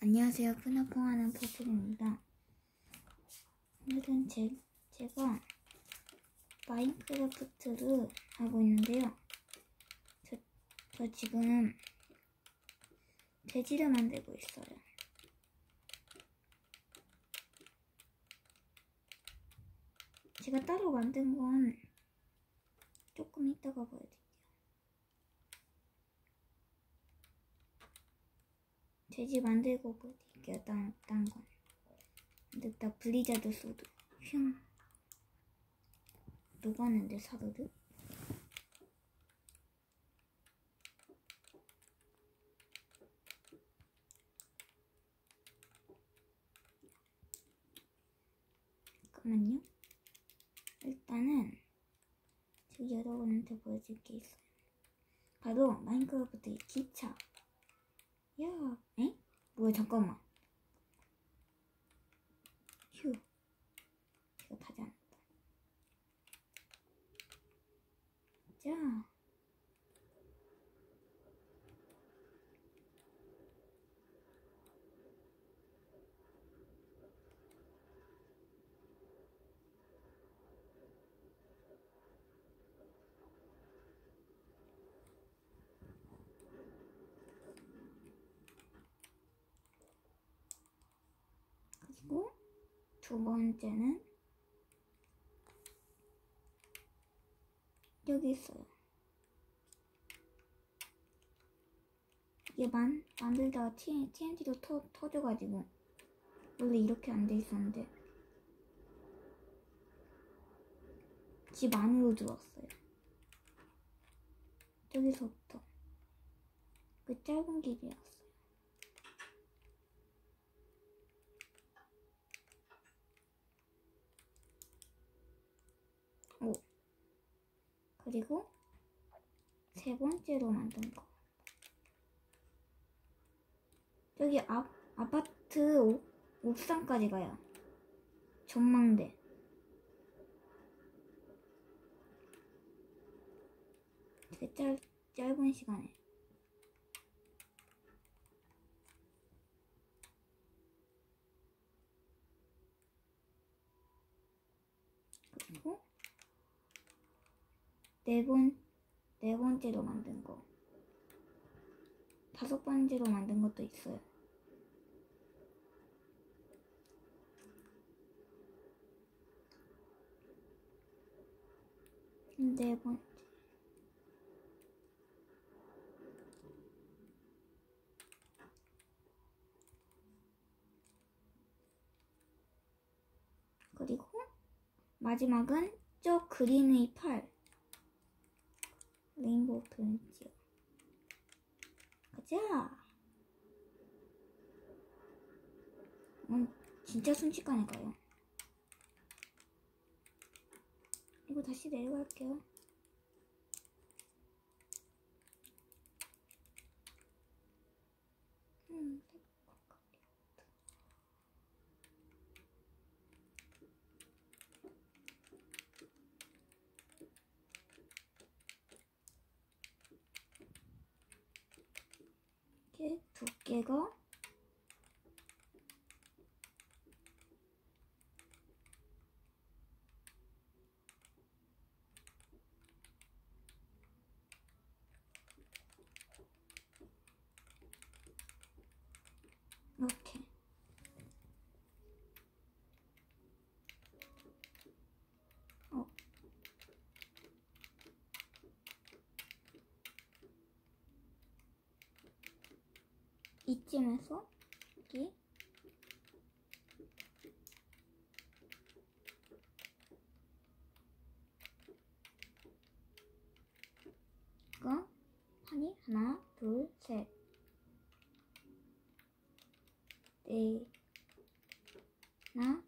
안녕하세요. 푸나퐁하는 포플입니다. 오늘은 제가 마인크래프트를 하고 있는데요. 저 지금 돼지를 만들고 있어요. 제가 따로 만든 건 조금 이따가 보여드릴게요. 돼지 만들고 보여드릴게요. 딴 건. 일단 블리자드 소드. 흉. 녹았는데 사르르? 잠깐만요. 일단은 지금 여러분한테 보여줄 게 있어요. 바로 마인크래프트의 기차. 야, 에? 뭐야, 잠깐만. 휴. 제가 타지 않았다. 자. 그리고 두 번째는 여기 있어요. 이게 만들다가 TNT도 터져가지고 원래 이렇게 안 돼 있었는데 집 안으로 들어왔어요. 저기서부터 그 짧은 길이었어요. 오. 그리고 세 번째로 만든 거. 여기 아파트 옥상까지 가요. 전망대. 되게 짧은 시간에. 그리고 네 번째로 만든 거. 다섯 번째로 만든 것도 있어요. 네 번째. 그리고 마지막은 저 그린의 팔. 레인보우 프렌치요. 가자. 진짜 순식간에 가요. 이거 다시 내려갈게요. 이렇게 두께가 이렇게. 이쯤에서 여기 이거 하나, 둘, 셋, 넷, 하나,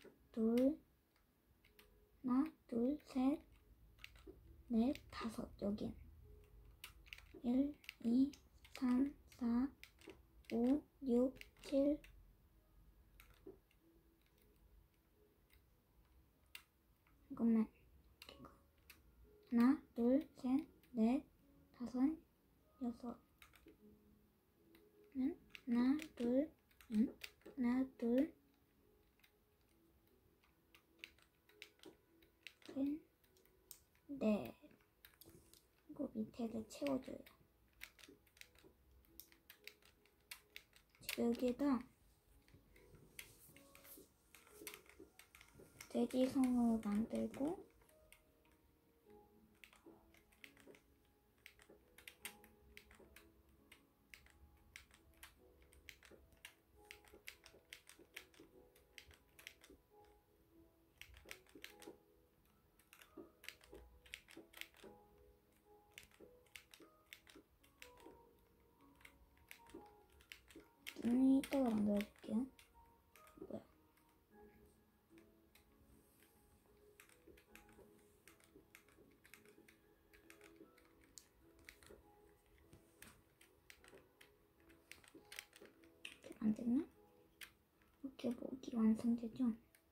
둘, 셋, 넷, 다섯. 여긴 1, 2, 3, 4, 5, 6, 7. 잠깐만. 하나, 둘, 셋, 넷, 다섯, 여섯. 하나, 둘, 하나, 둘, 셋, 넷. 그리고 밑에를 채워줘요. 여기에다 돼지성을 만들고 이따가 만들어줄게요. 뭐야? 이렇게 만들면 이렇게 목이 완성되죠?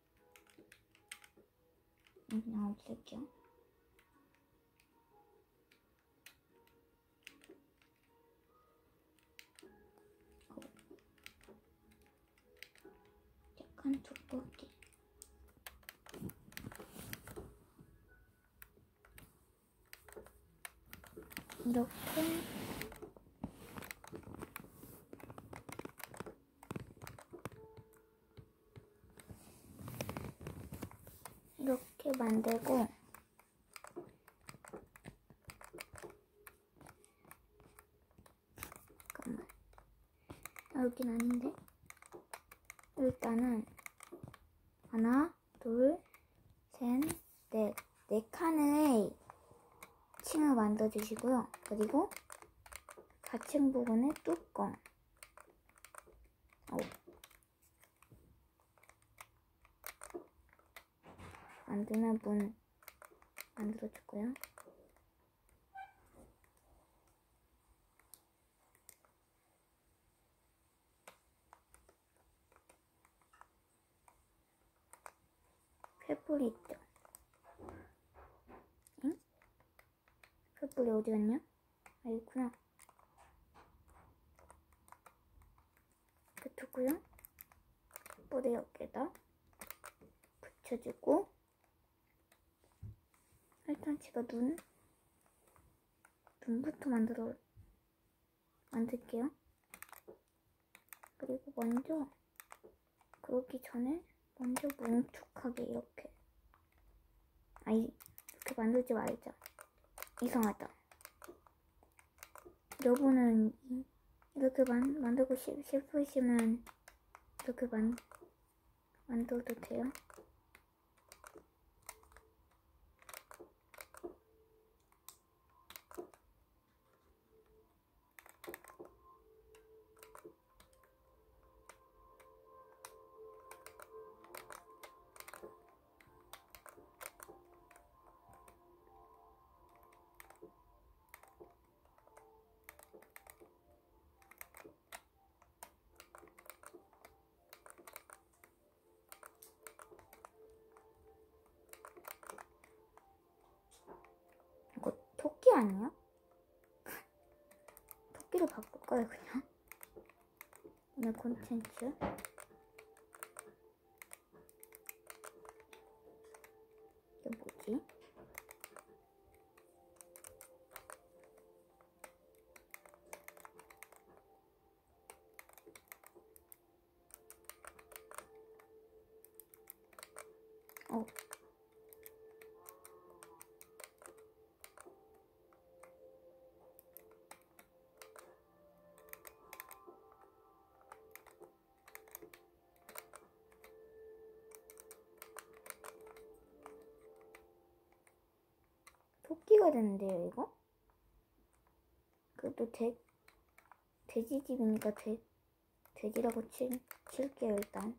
그냥 없앨게요. 약간 두껍게. 이렇게 만들고 잠깐만. 여긴 아닌데? 일단은 하나, 둘, 셋, 넷. 4칸의 층을 만들어주시고요. 그리고 4층 부분에 뚜껑. 만들면 문 만들어주고요. 횃불이 있죠? 응? 횃불이 어디 갔냐? 아, 있구나. 이렇게 두고요. 횃불을 여기에다 붙여주고, 일단 제가 눈부터 만들게요. 그리고 먼저 그러기 전에 먼저 뭉툭하게 이렇게 이렇게 만들지 말자. 이상하다. 여러분은 이렇게 만들고 싶으시면 이렇게 만들어도 돼요. 이거 토끼 아니야? 토끼로 바꿀까요, 그냥? 오늘 콘텐츠. 이게 뭐지? 토끼가 되는데요, 이거? 그래도 돼지집이니까 돼지라고 칠게요, 일단.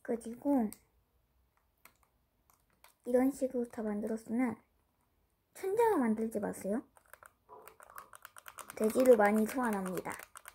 그리고 이런 식으로 다 만들었으면 천장을 만들지 마세요. 돼지를 많이 소환합니다.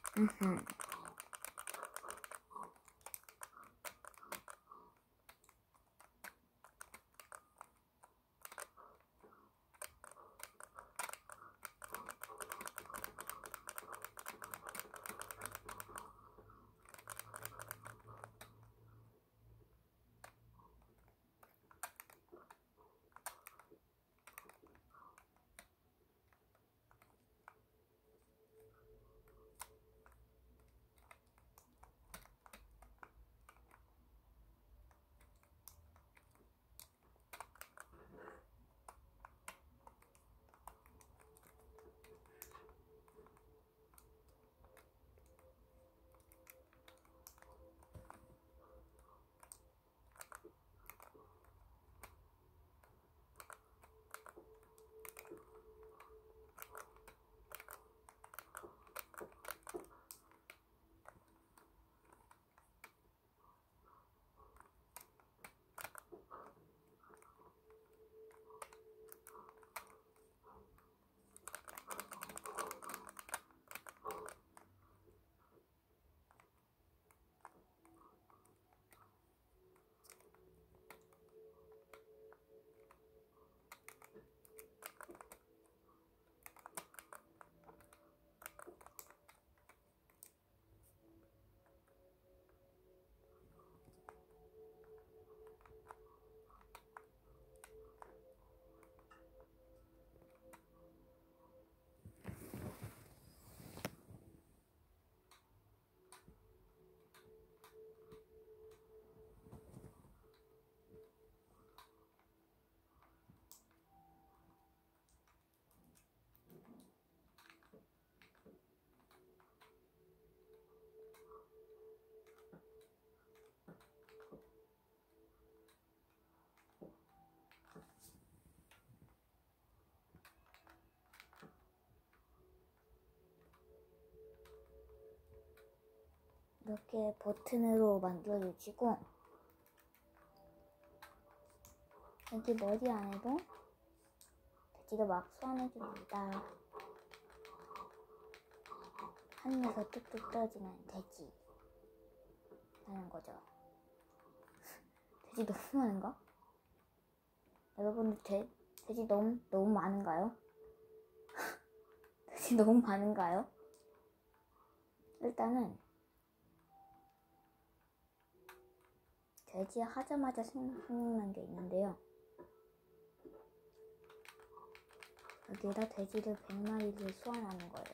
이렇게 버튼으로 만들어주시고 여기 머리 안에도 돼지가 막 소환해줍니다. 하늘에서 뚝뚝 떨어지는 돼지 라는 거죠. 돼지 너무 많은가? 여러분들 돼지 너무 많은가요? 돼지 너무 많은가요? 일단은 돼지 하자마자 생각난 게 있는데요. 여기에다 돼지를 100마리를 소환하는 거예요.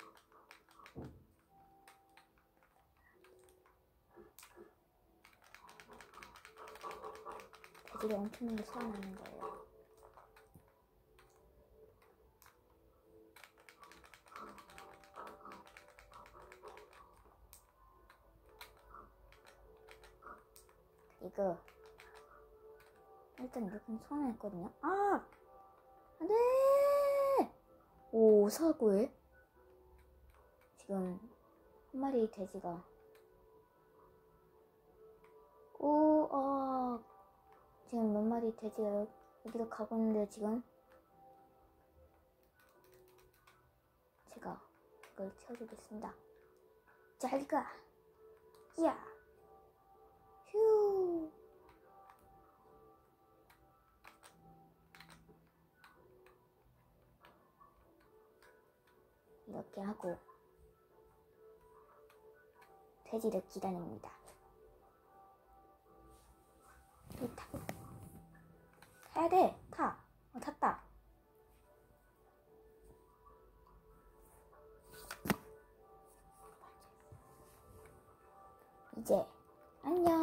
돼지를 엄청나게 소환하는 거예요. 이거 일단 이렇게 소환했거든요. 아! 안돼! 오, 사고에 지금 한 마리 돼지가 지금 몇 마리 돼지가 여기로 가고 있는데 지금 제가 이걸 채워주겠습니다. 잘 가! 야! 휴! 이렇게 하고 돼지를 기다립니다. 타고 타야 돼! 타! 탔다! 이제 안녕!